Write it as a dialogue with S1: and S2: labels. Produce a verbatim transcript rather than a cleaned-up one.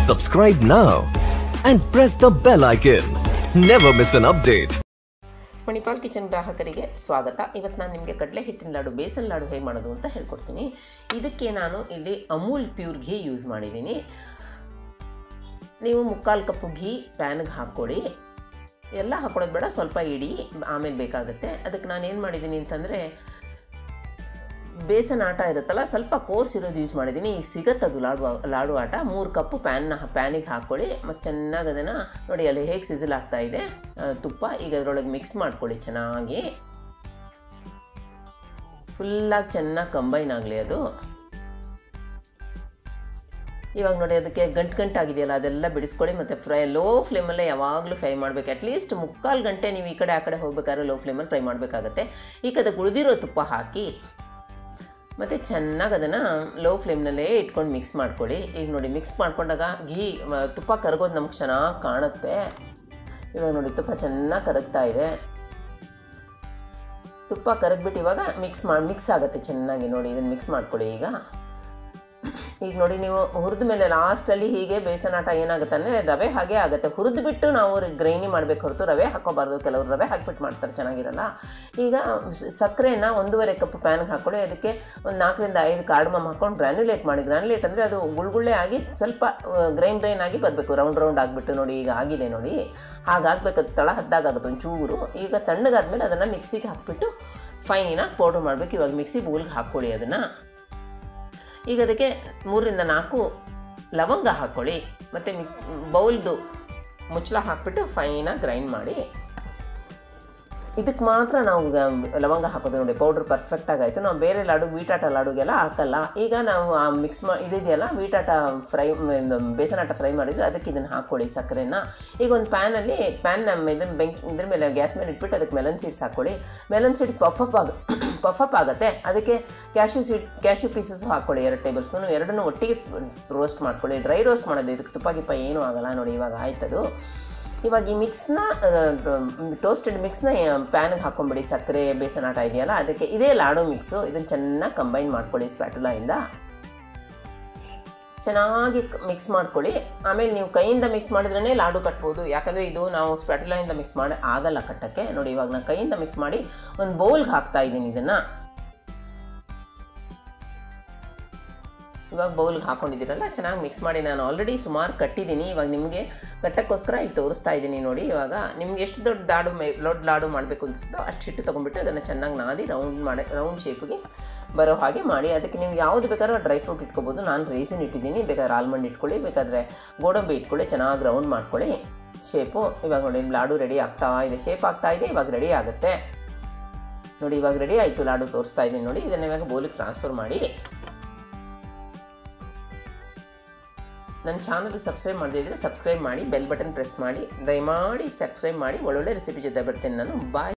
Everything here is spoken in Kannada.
S1: Subscribe now and press the bell icon. Never miss an update.
S2: Manipal kitchen ಗ್ರಾಹಕರಿಗೆ ಸ್ವಾಗತ. ಇವತ್ತು ನಾನು ನಿಮಗೆ ಕಡಲೆ ಹಿಟ್ಟಿನ ಲಾಡು ಬೇಸನ್ ಲಾಡು ಹೇಗೆ ಮಾಡೋದು ಅಂತ ಹೇಳ್ಕೊಡ್ತೀನಿ. ಇದಕ್ಕೆ ನಾನು ಇಲ್ಲಿ ಅಮೂಲ್ ಪ್ಯೂರ್ ಘೀ ಯೂಸ್ ಮಾಡಿದ್ದೀನಿ. ನೀವು ಮುಕ್ಕಾಲು ಕಪ್ಪು ಘೀ ಪ್ಯಾನ್ಗೆ ಹಾಕ್ಕೊಳ್ಳಿ. ಎಲ್ಲ ಹಾಕೊಳ್ಳೋದು ಬೇಡ, ಸ್ವಲ್ಪ ಇಡಿ, ಆಮೇಲೆ ಬೇಕಾಗುತ್ತೆ. ಅದಕ್ಕೆ ನಾನು ಏನು ಮಾಡಿದ್ದೀನಿ ಅಂತಂದರೆ ಬೇಸನ್ ಆಟ ಇರುತ್ತಲ್ಲ, ಸ್ವಲ್ಪ ಕೋರ್ಸ್ ಇರೋದು ಯೂಸ್ ಮಾಡಿದ್ದೀನಿ. ಈಗ ಸಿಗತ್ತದು ಲಾಡು ಲಾಡು ಆಟ. ಮೂರು ಕಪ್ಪು ಪ್ಯಾನ್ನ ಪ್ಯಾನಿಗೆ ಹಾಕ್ಕೊಳ್ಳಿ. ಮತ್ತು ಚೆನ್ನಾಗಿ ಅದನ್ನು ನೋಡಿ, ಅಲ್ಲಿ ಹೇಗೆ ಸಿಝಲ್ ಆಗ್ತಾ ಇದೆ ತುಪ್ಪ. ಈಗ ಅದರೊಳಗೆ ಮಿಕ್ಸ್ ಮಾಡ್ಕೊಳ್ಳಿ ಚೆನ್ನಾಗಿ. ಫುಲ್ಲಾಗಿ ಚೆನ್ನಾಗಿ ಕಂಬೈನ್ ಆಗಲಿ ಅದು. ಇವಾಗ ನೋಡಿ, ಅದಕ್ಕೆ ಗಂಟು ಗಂಟಾಗಿದೆಯಲ್ಲ, ಅದೆಲ್ಲ ಬಿಡಿಸ್ಕೊಳ್ಳಿ. ಮತ್ತು ಫ್ರೈ ಲೋ ಫ್ಲೇಮಲ್ಲೇ ಯಾವಾಗಲೂ ಫ್ರೈ ಮಾಡಬೇಕು. ಅಟ್ಲೀಸ್ಟ್ ಮುಕ್ಕಾಲು ಗಂಟೆ ನೀವು ಈ ಕಡೆ ಆ ಕಡೆ ಹೋಗ್ಬೇಕಾದ್ರೆ ಲೋ ಫ್ಲೇಮಲ್ಲಿ ಫ್ರೈ ಮಾಡಬೇಕಾಗತ್ತೆ. ಈಗ ಅದಕ್ಕೆ ಉಳಿದಿರೋ ತುಪ್ಪ ಹಾಕಿ ಮತ್ತು ಚೆನ್ನಾಗಿ ಅದನ್ನು ಲೋ ಫ್ಲೇಮ್ನಲ್ಲೇ ಇಟ್ಕೊಂಡು ಮಿಕ್ಸ್ ಮಾಡ್ಕೊಳ್ಳಿ. ಈಗ ನೋಡಿ, ಮಿಕ್ಸ್ ಮಾಡ್ಕೊಂಡಾಗ ಘೀ ತುಪ್ಪ ಕರಗೋದು ನಮ್ಗೆ ಚೆನ್ನಾಗಿ ಕಾಣುತ್ತೆ. ಇವಾಗ ನೋಡಿ, ತುಪ್ಪ ಚೆನ್ನಾಗಿ ಕರಗ್ತಾ ಇದೆ. ತುಪ್ಪ ಕರಗ್ಬಿಟ್ಟು ಇವಾಗ ಮಿಕ್ಸ್ ಮಾಡಿ ಮಿಕ್ಸ್ ಆಗುತ್ತೆ ಚೆನ್ನಾಗಿ. ನೋಡಿ, ಇದನ್ನು ಮಿಕ್ಸ್ ಮಾಡ್ಕೊಳ್ಳಿ. ಈಗ ಈಗ ನೋಡಿ, ನೀವು ಹುರಿದ ಮೇಲೆ ಲಾಸ್ಟಲ್ಲಿ ಹೀಗೆ ಬೇಸನ್ ಆಟ ಏನಾಗುತ್ತೆ ಅಂದರೆ ರವೆ ಹಾಗೆ ಆಗುತ್ತೆ. ಹುರಿದು ಬಿಟ್ಟು ನಾವು ಗ್ರೈನಿ ಮಾಡಬೇಕು ಹೊರತು ರವೆ ಹಾಕೋಬಾರ್ದು. ಕೆಲವರು ರವೆ ಹಾಕ್ಬಿಟ್ಟು ಮಾಡ್ತಾರೆ, ಚೆನ್ನಾಗಿರಲ್ಲ. ಈಗ ಸಕ್ಕರೆನ ಒಂದೂವರೆ ಕಪ್ ಪ್ಯಾನ್ಗೆ ಹಾಕ್ಕೊಳ್ಳಿ. ಅದಕ್ಕೆ ಒಂದು ನಾಲ್ಕರಿಂದ ಐದು ಕಾರ್ಡಮಮ್ ಹಾಕ್ಕೊಂಡು ಗ್ರಾನ್ಯುಲೇಟ್ ಮಾಡಿ. ಗ್ರಾನ್ಯುಲೇಟ್ ಅಂದರೆ ಅದು ಗುಳ್ಗುಳ್ಳೆ ಆಗಿ ಸ್ವಲ್ಪ ಗ್ರೈನ್ ಗ್ರೈನ್ ಆಗಿ ಬರಬೇಕು, ರೌಂಡ್ ರೌಂಡ್ ಆಗಿಬಿಟ್ಟು. ನೋಡಿ, ಈಗ ಆಗಿದೆ ನೋಡಿ, ಹಾಗಾಗಬೇಕು. ಅದು ತಳ ಹದ್ದಾಗುತ್ತೆ ಒಂಚೂರು. ಈಗ ತಣ್ಣಗಾದ್ಮೇಲೆ ಅದನ್ನು ಮಿಕ್ಸಿಗೆ ಹಾಕ್ಬಿಟ್ಟು ಫೈನಾಗಿ ಪೌಡ್ರ್ ಮಾಡಬೇಕು. ಇವಾಗ ಮಿಕ್ಸಿ ಬೌಲ್ಗೆ ಹಾಕ್ಕೊಳ್ಳಿ ಅದನ್ನು. ಈಗ ಅದಕ್ಕೆ ಮೂರರಿಂದ ನಾಲ್ಕು ಲವಂಗ ಹಾಕ್ಕೊಳ್ಳಿ. ಮತ್ತು ಮಿಕ್ ಬೌಲ್ದು ಮುಚ್ಚಳ ಹಾಕ್ಬಿಟ್ಟು ಫೈನಾಗಿ ಗ್ರೈಂಡ್ ಮಾಡಿ. ಇದಕ್ಕೆ ಮಾತ್ರ ನಾವು ಲವಂಗ ಹಾಕೋದು. ನೋಡಿ, ಪೌಡ್ರ್ ಪರ್ಫೆಕ್ಟಾಗಿ ಆಯಿತು. ನಾವು ಬೇರೆ ಲಾಡು ವೀಟಾಟ ಲಾಡುಗೆಲ್ಲ ಹಾಕಲ್ಲ. ಈಗ ನಾವು ಆ ಮಿಕ್ಸ್ ಮಾ ಇದೆಯಲ್ಲ ವೀಟಾಟ ಫ್ರೈ ಬೇಸನ್ ಆಟ ಫ್ರೈ ಮಾಡಿದ್ದು, ಅದಕ್ಕೆ ಇದನ್ನು ಹಾಕ್ಕೊಳ್ಳಿ ಸಕ್ಕರೆನ. ಈಗ ಒಂದು ಪ್ಯಾನಲ್ಲಿ ಪ್ಯಾನ್ ನಮ್ಮ ಇದನ್ನು ಬೆಂಕಿ ಇದ್ರ ಮೇಲೆ ಗ್ಯಾಸ್ ಮೇಲೆ ಇಟ್ಬಿಟ್ಟು ಅದಕ್ಕೆ ಮೆಲನ್ ಸೀಡ್ಸ್ ಹಾಕ್ಕೊಳ್ಳಿ. ಮೆಲನ್ ಸೀಡ್ಸ್ ಪಫಪ್ ಆಗ ಪಫಪ್ ಆಗುತ್ತೆ. ಅದಕ್ಕೆ ಕ್ಯಾಶ್ಯೂ ಸೀಡ್ ಕ್ಯಾಶ್ಯೂ ಪೀಸಸ್ ಹಾಕ್ಕೊಳ್ಳಿ, ಎರಡು ಟೇಬಲ್ ಸ್ಪೂನು. ಎರಡನ್ನೂ ಒಟ್ಟಿಗೆ ರೋಸ್ಟ್ ಮಾಡ್ಕೊಳ್ಳಿ. ಡ್ರೈ ರೋಸ್ಟ್ ಮಾಡೋದು, ಇದಕ್ಕೆ ತುಪ್ಪ ಗಿಪ್ಪ ಏನೂ ಆಗೋಲ್ಲ. ನೋಡಿ, ಇವಾಗ ಆಯ್ತದು. ಇವಾಗ ಈ ಮಿಕ್ಸ್ನ ಟೋಸ್ಟೆಡ್ ಮಿಕ್ಸ್ನ ಪ್ಯಾನ್ಗೆ ಹಾಕ್ಕೊಂಬಿಡಿ. ಸಕ್ಕರೆ ಬೇಸನ್ ಆಟ ಇದೆಯಲ್ಲ, ಅದಕ್ಕೆ ಇದೇ ಲಾಡು ಮಿಕ್ಸು. ಇದನ್ನು ಚೆನ್ನಾಗಿ ಕಂಬೈನ್ ಮಾಡ್ಕೊಳ್ಳಿ ಸ್ಪ್ಯಾಟುಲಾಯಿಂದ. ಚೆನ್ನಾಗಿ ಮಿಕ್ಸ್ ಮಾಡ್ಕೊಳ್ಳಿ. ಆಮೇಲೆ ನೀವು ಕೈಯಿಂದ ಮಿಕ್ಸ್ ಮಾಡಿದ್ರೇ ಲಾಡು ಕಟ್ಬೋದು. ಯಾಕಂದರೆ ಇದು ನಾವು ಸ್ಪ್ಯಾಟುಲಾಯಿಂದ ಮಿಕ್ಸ್ ಮಾಡಿ ಆಗಲ್ಲ ಕಟ್ಟಕ್ಕೆ. ನೋಡಿ, ಇವಾಗ ನಾನು ಕೈಯಿಂದ ಮಿಕ್ಸ್ ಮಾಡಿ ಒಂದು ಬೌಲ್ಗೆ ಹಾಕ್ತಾ ಇದ್ದೀನಿ ಇದನ್ನು. ಇವಾಗ ಬೌಲ್ಗೆ ಹಾಕ್ಕೊಂಡಿದ್ದೀರಲ್ಲ, ಚೆನ್ನಾಗಿ ಮಿಕ್ಸ್ ಮಾಡಿ. ನಾನು ಆಲ್ರೆಡಿ ಸುಮಾರು ಕಟ್ಟಿದ್ದೀನಿ. ಇವಾಗ ನಿಮಗೆ ಕಟ್ಟಕ್ಕೋಸ್ಕರ ಇಲ್ಲಿ ತೋರಿಸ್ತಾ ಇದ್ದೀನಿ. ನೋಡಿ, ಇವಾಗ ನಿಮ್ಗೆ ಎಷ್ಟು ದೊಡ್ಡ ಲಾಡು ಮೇ ದೊಡ್ಡ ಲಾಡು ಮಾಡಬೇಕು ಅನಿಸುತ್ತೋ ಅಷ್ಟು ಹಿಟ್ಟು ತೊಗೊಂಡ್ಬಿಟ್ಟು ಅದನ್ನು ಚೆನ್ನಾಗಿ ನಾದಿ ರೌಂಡ್ ಮಾಡಿ ರೌಂಡ್ ಶೇಪಿಗೆ ಬರೋ ಹಾಗೆ ಮಾಡಿ. ಅದಕ್ಕೆ ನೀವು ಯಾವುದು ಬೇಕಾದ್ರೂ ಡ್ರೈ ಫ್ರೂಟ್ ಇಟ್ಕೊಬೋದು. ನಾನು ರೈಸಿನ್ ಇಟ್ಟಿದ್ದೀನಿ. ಬೇಕಾದ್ರೆ ಆಲ್ಮಂಡ್ ಇಟ್ಕೊಳ್ಳಿ, ಬೇಕಾದರೆ ಗೋಡಂಬಿ ಇಟ್ಕೊಳ್ಳಿ. ಚೆನ್ನಾಗಿ ರೌಂಡ್ ಮಾಡ್ಕೊಳ್ಳಿ ಶೇಪು. ಇವಾಗ ನೋಡಿ, ಲಾಡು ರೆಡಿ ಆಗ್ತಾ ಇದೆ, ಶೇಪ್ ಆಗ್ತಾ ಇದೆ. ಇವಾಗ ರೆಡಿ ಆಗುತ್ತೆ ನೋಡಿ. ಇವಾಗ ರೆಡಿ ಆಯಿತು ಲಾಡು, ತೋರಿಸ್ತಾ ಇದ್ದೀನಿ ನೋಡಿ. ಇದನ್ನು ಇವಾಗ ಬೌಲಿಗೆ ಟ್ರಾನ್ಸ್ಫರ್ ಮಾಡಿ. ನನ್ನ ಚಾನಲ್ಗೆ ಸಬ್ಸ್ಕ್ರೈಬ್ ಮಾಡದಿದ್ದರೆ ಸಬ್ಸ್ಕ್ರೈಬ್ ಮಾಡಿ, ಬೆಲ್ ಬಟನ್ ಪ್ರೆಸ್ ಮಾಡಿ. ದಯಮಾಡಿ ಸಬ್ಸ್ಕ್ರೈಬ್ ಮಾಡಿ. ಒಳ್ಳೊಳ್ಳೆ ರೆಸಿಪಿ ಜೊತೆ ಬರ್ತೇನೆ ನಾನು. ಬಾಯ್.